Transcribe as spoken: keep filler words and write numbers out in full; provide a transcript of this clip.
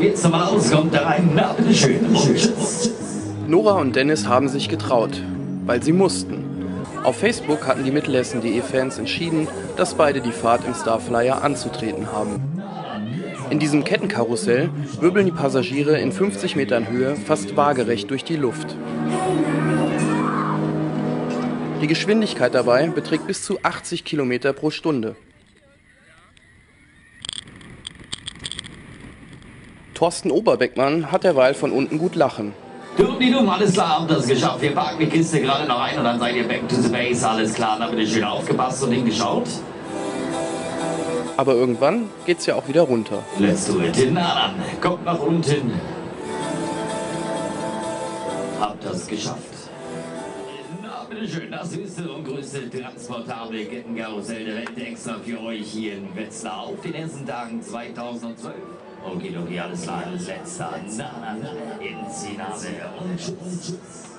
probiert's nochmal aus. Kommt da rein. Na, bitteschön. Und tschüss. Nora und Dennis haben sich getraut, weil sie mussten. Auf Facebook hatten die Mittelhessen punkt de-Fans entschieden, dass beide die Fahrt im Starflyer anzutreten haben. In diesem Kettenkarussell wirbeln die Passagiere in fünfzig Metern Höhe fast waagerecht durch die Luft. Die Geschwindigkeit dabei beträgt bis zu achtzig Kilometer pro Stunde. Thorsten Oberbeckmann hat derweil von unten gut lachen. Dumm, alles klar, habt das geschafft. Wir packen die Kiste gerade noch ein und dann seid ihr back to the base. Alles klar, dann habt ihr schön aufgepasst und hingeschaut. Aber irgendwann geht's ja auch wieder runter. Let's do it. Na dann, kommt nach unten. Habt das geschafft. Na, bitteschön, das höchste und größte transportable Kettenkarussell der Welt extra für euch hier in Wetzlar auf den Hessentagen zweitausendzwölf. Okay, okay, alles klar, alles letzter. Na, na, na, ins Finale und tschüss.